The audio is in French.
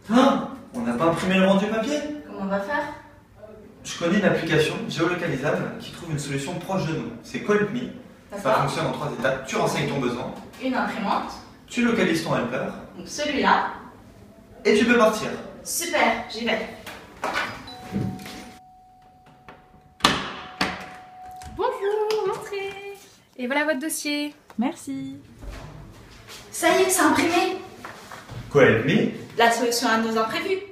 Hein? On n'a pas imprimé le rendu papier? Comment on va faire? Je connais une application géolocalisable qui trouve une solution proche de nous. C'est CallMe. Ça D'accord. fonctionne en 3 étapes. Tu renseignes ton besoin, Une imprimante. tu localises ton helper Donc celui-là. et tu peux partir. Super, j'y vais. Bonjour, entrez. Et voilà votre dossier. Merci. Ça y est, c'est imprimé. CallMe? La solution à nos imprévus.